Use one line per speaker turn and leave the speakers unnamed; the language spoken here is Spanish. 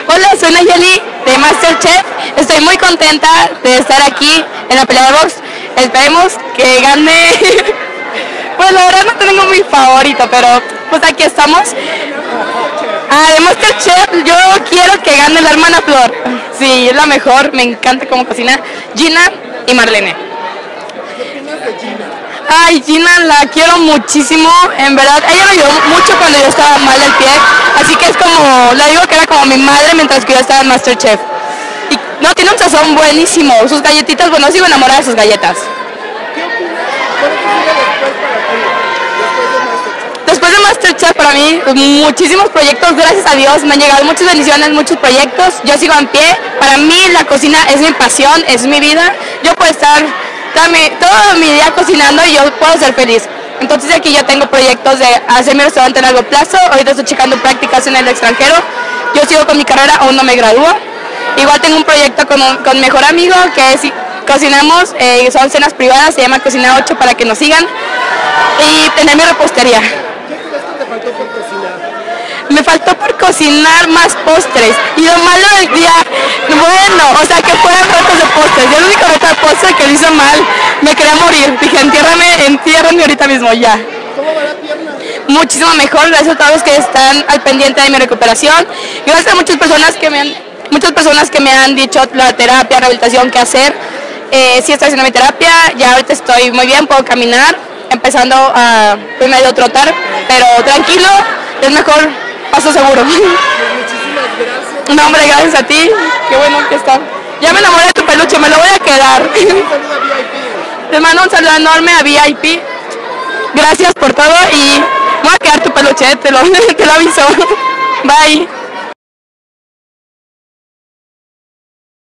Hola, soy Nayeli de MasterChef. Estoy muy contenta de estar aquí en la pelea de box. Esperemos que gane. Pues la verdad no tengo mi favorito, pero pues aquí estamos. De MasterChef yo quiero que gane la hermana Flor. Sí, es la mejor, me encanta cómo cocina. Gina y Marlene.
¿Qué opinas de Gina?
Ay, Gina la quiero muchísimo, en verdad. Ella me ayudó mucho cuando yo estaba mal del pie. Así que es como, le digo que era como mi madre mientras que yo estaba en MasterChef. Y no, tiene un sazón buenísimo. Sus galletitas, bueno, sigo enamorada de sus galletas.
¿Qué opinas? ¿Cuál sigue después para ti?
Después de MasterChef para mí, muchísimos proyectos, gracias a Dios, me han llegado muchas bendiciones, muchos proyectos. Yo sigo en pie. Para mí la cocina es mi pasión, es mi vida. Yo puedo estar todo mi día cocinando y yo puedo ser feliz. Entonces aquí yo tengo proyectos de hacer mi restaurante a largo plazo. Ahorita estoy checando prácticas en el extranjero. Yo sigo con mi carrera, aún no me gradúo. Igual tengo un proyecto con mi mejor amigo que es, cocinamos, son cenas privadas, se llama Cocina 8 para que nos sigan. Y tener mi repostería.
¿Qué crees que te faltó por cocinar?
Me faltó por cocinar más postres. Y lo malo del día, bueno, o sea, que fueran retos de postres. Yo el único reto de postre que lo hice mal, me quería morir. Dije, entiérrame ahorita mismo, ya.
¿Cómo va la pierna?
Muchísimo mejor, gracias a todos los que están al pendiente de mi recuperación. Gracias a muchas personas que me han dicho la terapia, rehabilitación, qué hacer. Sí estoy haciendo mi terapia, ya ahorita estoy muy bien, puedo caminar, empezando a medio trotar, pero tranquilo, es mejor, paso seguro.
Pues muchísimas gracias.
No, hombre, gracias a ti, qué bueno que está. Ya me enamoré de tu peluche, me lo voy a quedar.
Un saludo a VIP.
Te mando un saludo enorme a VIP. Gracias por todo y voy a quedar tu peluche, te lo aviso. Bye.